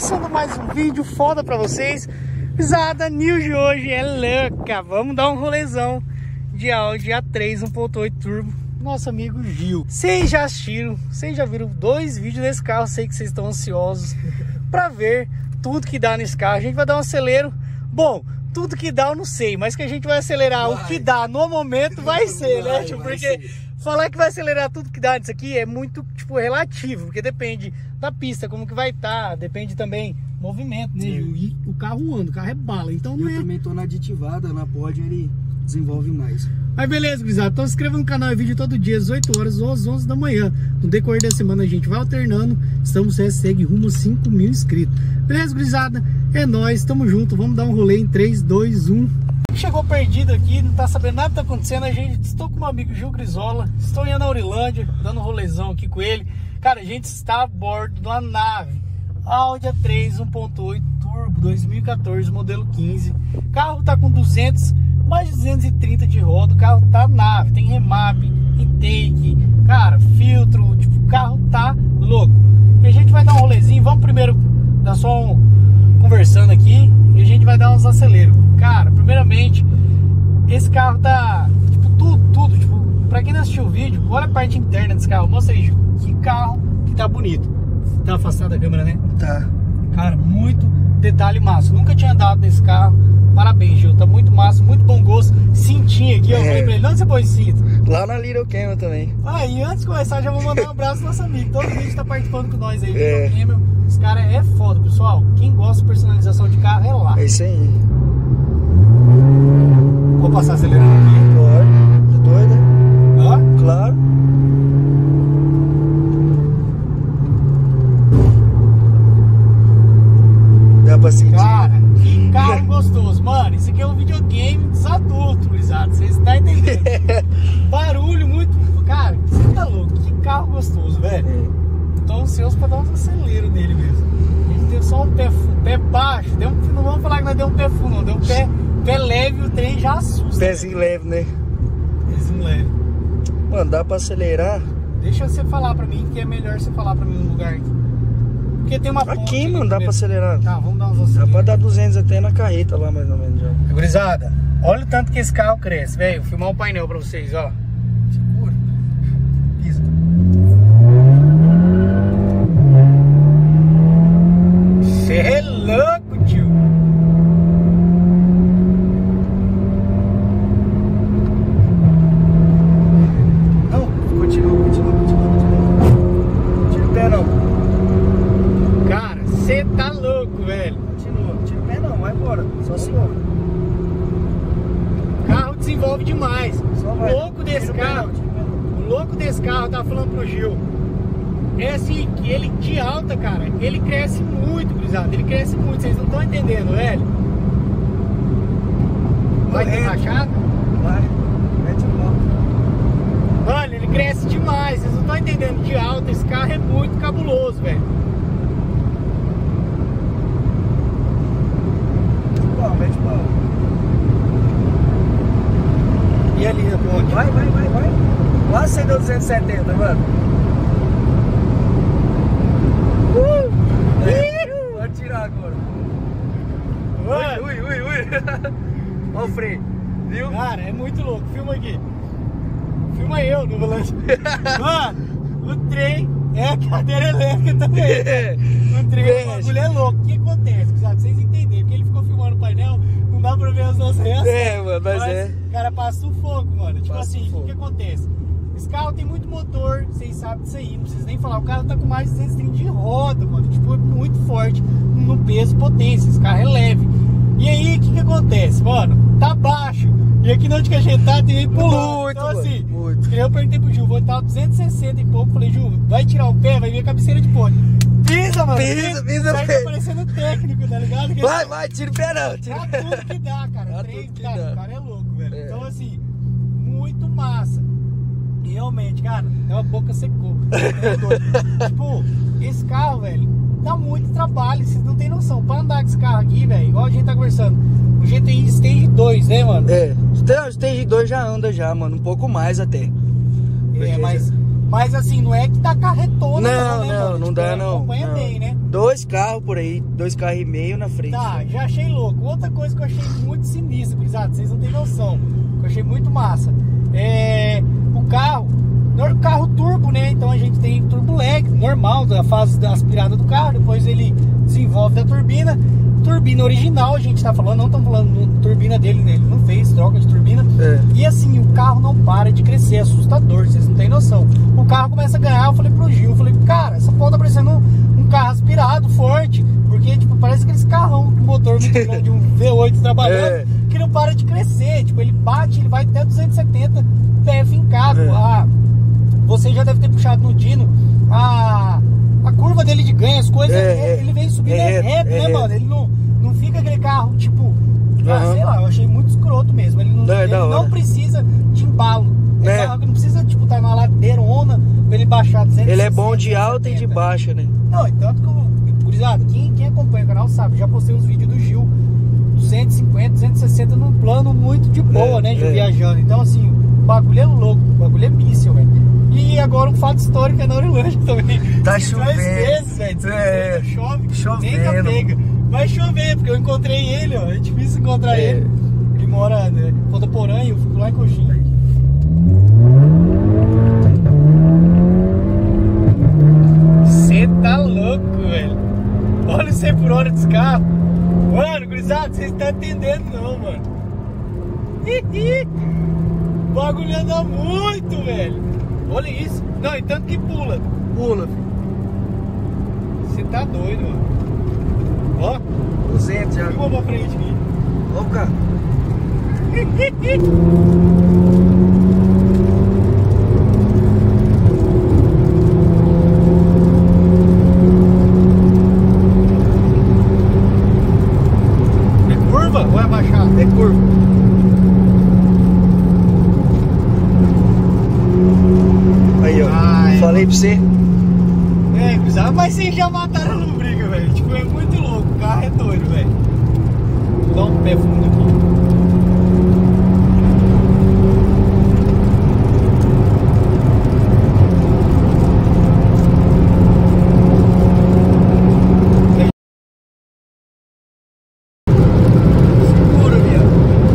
começando mais um vídeo foda pra vocês. Pisada news de hoje é louca. Vamos dar um rolezão de Audi A3 1.8 Turbo, nosso amigo Gil. Vocês já assistiram, vocês já viram 2 vídeos desse carro. Sei que vocês estão ansiosos pra ver tudo que dá nesse carro. A gente vai dar um acelero. Bom, tudo que dá eu não sei, mas que a gente vai acelerar o que dá no momento vai ser, né? Tipo, porque falar que vai acelerar tudo que dá nisso aqui é muito, tipo, relativo, porque depende da pista, como que vai estar, depende também movimento, né? E o carro anda, o carro é bala, então não é... Eu também tô na aditivada, na pod ele desenvolve mais. Mas beleza, gurizada, então se inscreva no canal, é vídeo todo dia às 8 horas ou às 11 da manhã. No decorrer da semana a gente vai alternando, estamos segue rumo a 5 mil inscritos. Beleza, gurizada? É nóis, tamo junto, vamos dar um rolê em 3, 2, 1. Chegou perdido aqui, não tá sabendo nada que tá acontecendo. Estou com meu amigo Gil Grisola, estou em Anaurilândia, dando um rolezão aqui com ele. Cara, a gente está a bordo de uma nave Audi A3 1.8 Turbo 2014, modelo 15. O carro tá com mais de 230 de roda, o carro tá nave, tem remap, intake, cara, filtro, tipo, o carro tá louco. E a gente vai dar um rolezinho, vamos primeiro dar só conversando aqui e a gente vai dar uns aceleros. Cara, primeiramente, esse carro tá, tipo, tudo, tipo, pra quem não assistiu o vídeo, olha a parte interna desse carro, mostra aí, Gil, que carro que tá bonito. Tá afastado da câmera, né? Tá. Cara, muito detalhe massa, nunca tinha andado nesse carro, parabéns, Gil, tá muito massa, muito bom gosto, cintinho aqui, ó, eu falei pra ele, onde você pôs cinto? Lá na Little Camel também. Ah, e antes de começar, já vou mandar um abraço pro nosso amigo, todo mundo tá participando com nós aí, Little Camel, esse cara é foda, pessoal, quem gosta de personalização de carro é lá. É isso aí. Vou passar acelerando aqui. Pode, tá doida? Ó. Claro. Dá pra sentir. Cara, que carro gostoso, mano. Isso aqui é um videogame dos adultos, gurizada. Vocês estão entendendo? Barulho muito. Cara, você tá louco. Que carro gostoso, velho. Tô ansioso pra dar uns aceleros nele mesmo. A gente deu só um pé baixo. Não vamos falar que nós deu um pé fundo, não. Deu um pé leve e o trem já assusta. Pezinho leve, né? Pezinho leve. Mano, dá pra acelerar? Deixa você falar pra mim, que é melhor você falar pra mim no lugar aqui. Porque tem uma ponte aqui, mano, dá pra acelerar. Tá, vamos dar uns aceleros. Dá pra dar 200 até na carreta lá, mais ou menos, já. Gurizada, olha o tanto que esse carro cresce, velho. Vou filmar o painel pra vocês, ó. Segura. Pisa. Cê é louco, tio. Não, continua. Tira o pé não. Cara, cê tá louco, velho. Continua, tira o pé não, vai embora. Só assim. O carro desenvolve demais. Só vai. O louco desse carro, eu tava falando pro Gil, é assim, que ele de alta, cara, ele cresce muito, gurizada. Ele cresce muito, vocês não estão entendendo, velho. Vai ter rachada? Vai, mete o moto. Mano, ele cresce demais, vocês não estão entendendo. De alta, esse carro é muito cabuloso, velho. Mete o pau. E ali na ponte? Vai. Quase você deu 270, mano. Pode tirar agora. Ui. Olha o freio. Viu? Cara, é muito louco. Filma aqui. Filma eu no volante. Mano, o trem é a cadeira elétrica também. O trem, o bagulho é louco. O que acontece? Sabe? Vocês entenderem. Porque ele ficou filmando o painel, não dá pra ver as nossas reações. Mano, mas o cara passa sufoco, mano. Tipo passa assim, o que acontece? Esse carro tem muito motor, vocês sabem disso aí, não precisa nem falar. O carro tá com mais de 230 de roda, mano. Tipo, é muito forte no peso e potência. Esse carro é leve. E aí, o que acontece, mano? Tá baixo. E aqui onde que a gente tá, tem pulando. Então assim, eu perguntei pro Gil, vou estar 260 e pouco. Falei, Gil, vai tirar o pé, vai vir a cabeceira de ponte. Pisa, mano. Pisa. Sai parecendo técnico, tá ligado? Vai, tira o pé não. Tá tudo que dá, cara. O cara é louco, velho. Então assim, muito massa. Realmente, cara, a boca secou. Tipo, esse carro, velho, dá muito trabalho, vocês não tem noção. Pra andar com esse carro aqui, velho, igual a gente tá conversando, o GTI Stage 2, né, mano? O Stage 2 já anda já, mano, um pouco mais até. Mas Mas assim, não é que dá carretona, Não, né, mano? não dá, não. Acompanha Não. bem, né? 2 carros por aí, 2 carros e meio na frente. Tá, já achei louco. Outra coisa que eu achei muito sinistra, gurizada, vocês não tem noção, que eu achei muito massa. O carro turbo, né? Então a gente tem turbo lag, normal, da fase da aspirada do carro, depois ele desenvolve da turbina. Turbina original, a gente tá falando, não estamos falando turbina dele, né? Ele não fez troca de turbina. E assim, o carro não para de crescer, é assustador, vocês não tem noção. O carro começa a ganhar, eu falei pro Gil, eu falei, cara, essa porra tá parecendo um carro aspirado, forte, porque, tipo, parece aqueles carrão com motor muito grande, um V8 trabalhando, que não para de crescer, tipo, ele bate, ele vai até 270 pé fincado. Você já deve ter puxado no Dino a curva dele de ganho, as coisas, ele vem subindo reto, né, mano? Ele não fica aquele carro, tipo, sei lá, eu achei muito escroto mesmo. Ele não precisa de embalo. É carro que não precisa, tipo, estar na ladeirona pra ele baixar 200. Ele é bom de alta e de baixa, né? Não, e tanto que gurizada, quem acompanha o canal sabe, já postei uns vídeos do Gil 250, 260 num plano muito de boa, né, Gil, viajando. Então, assim, o bagulho é louco, o bagulho é míssil, velho. E agora um fato histórico é na Orlândia também. Tá chovendo. Chove, nem pega. Vai chover, porque eu encontrei ele, ó. É difícil encontrar ele. Ele mora em Ponta Porã e eu fico lá em Coxinha. Você tá louco, velho. Olha o 100 por hora desse carro. Mano, gurizada, vocês não estão entendendo não, mano. O bagulho anda muito, velho. Olha isso. Não, e tanto que pula. Pula, filho. Você tá doido, mano. Ó. 200 já. Vamos pra frente aqui. Ó o carro. É curva ou é baixada? É curva. Aí, ó. Falei pra você. Mas vocês já mataram a lombriga, velho. Tipo, é muito louco. O carro é doido, velho. Vou dar um pé fundo aqui. Segura, viado.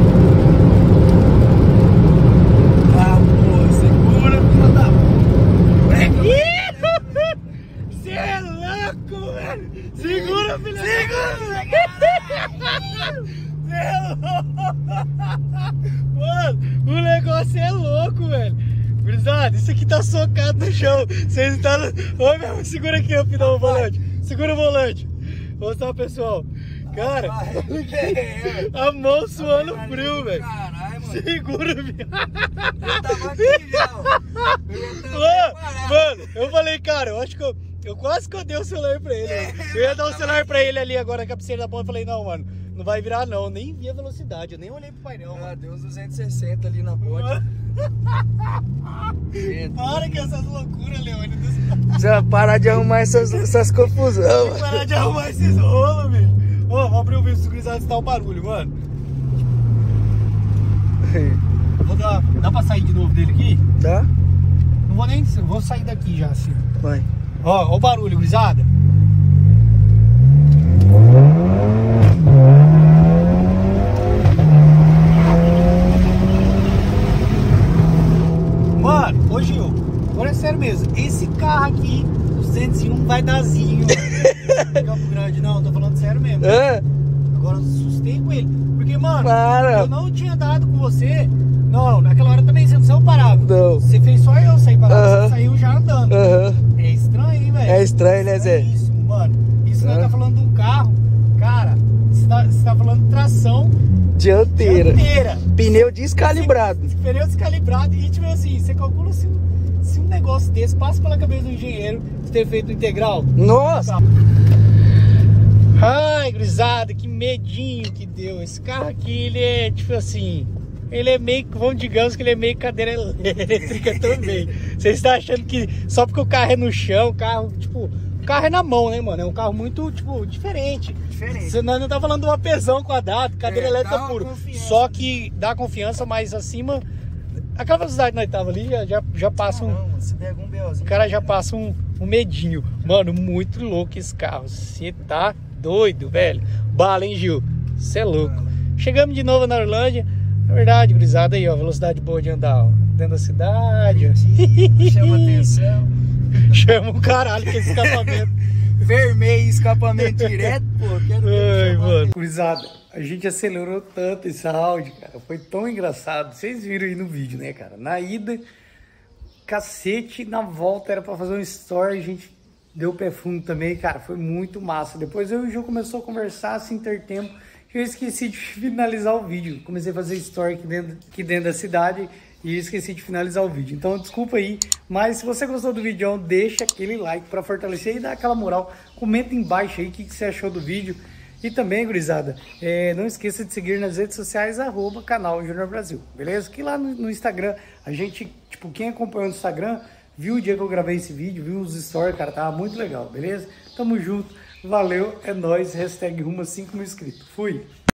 Pô, segura, filha da puta. Você é louco, velho! Segura, filha! Segura, caralho! Você é louco! Mano, o negócio é louco, velho! Gurizada, isso aqui tá socado no chão! Vocês estão... Ô, meu, segura aqui, rapidão, o volante! Segura o volante! Vou mostrar, pessoal! Cara, a mão suando frio, velho! Caralho, mano! Segura, viado! Eu tava aqui já, ó. Mano, eu falei, cara, eu acho que eu quase que eu dei o celular pra ele. Eu ia dar o celular pra ele ali agora, a cabeceira da ponta. Eu falei, não, mano, não vai virar não. Nem vi a velocidade, eu nem olhei pro painel. Deu uns 260 ali na ponte. Para com essas loucuras, Leone. Você vai parar de arrumar essas confusões. Tem que parar de arrumar esses rolos, bicho. Ô, vamos abrir o vídeo do Grisado, tá o barulho, mano. Dá pra sair de novo dele aqui? Tá? Não vou nem... Vou sair daqui já, assim. Vai. Ó o barulho, gurizada. Mano, ô Gil, agora é sério mesmo. Esse carro aqui, 201, vai dar zinho. Campo Grande, não, tô falando sério mesmo. Agora eu assustei com ele. Porque, mano, eu não tinha dado com você. Não, naquela hora também você não saiu parado. Não. Você fez só eu sair parado. Você saiu já andando. É estranho, hein, velho? É estranho, né, Zé? Isso, mano. Isso nós tá falando de um carro. Cara, você tá falando de tração dianteira. Pneu descalibrado. Pneu descalibrado. E tipo assim, você calcula se um negócio desse passa pela cabeça do engenheiro de ter feito integral. Nossa! Ai, gurizada, que medinho que deu. Esse carro aqui, ele é tipo assim... Ele é meio, digamos que ele é meio cadeira elétrica também. Vocês estão achando que só porque o carro é no chão, o carro, tipo... O carro é na mão, né, mano? É um carro muito, tipo, diferente. Você não tá falando de uma pesão quadrado, cadeira elétrica puro. Só que dá confiança, mas acima Aquela velocidade que nós tava ali, já passa um... Não, se pega um BOzinho... O cara já passa um medinho. Mano, muito louco esse carro. Você tá doido, velho. Bala, hein, Gil? Você é louco. Chegamos de novo na Orlândia. Na verdade, gurizada, aí, ó, velocidade boa de andar, ó. Dentro da cidade, ó. Chama atenção. Chama o caralho com esse escapamento. Vermelho, escapamento direto, pô. Quero ver. Ai, mano. Gurizada, a gente acelerou tanto esse áudio, cara. Foi tão engraçado. Vocês viram aí no vídeo, né, cara? Na ida, cacete. Na volta era pra fazer um story. A gente deu pé fundo também, cara. Foi muito massa. Depois eu e o Gil começou a conversar, se intertempo. Eu esqueci de finalizar o vídeo. Comecei a fazer story aqui dentro da cidade e esqueci de finalizar o vídeo. Então, desculpa aí. Mas se você gostou do vídeo, deixa aquele like para fortalecer e dar aquela moral. Comenta embaixo aí o que você achou do vídeo. E também, gurizada, não esqueça de seguir nas redes sociais, @canal Junior Brasil, beleza? Que lá no Instagram, a gente, tipo, quem acompanhou no Instagram, viu o dia que eu gravei esse vídeo, viu os stories, cara, tava muito legal, beleza? Tamo junto. Valeu, é nóis, #rumo a 5.000 inscritos. Fui!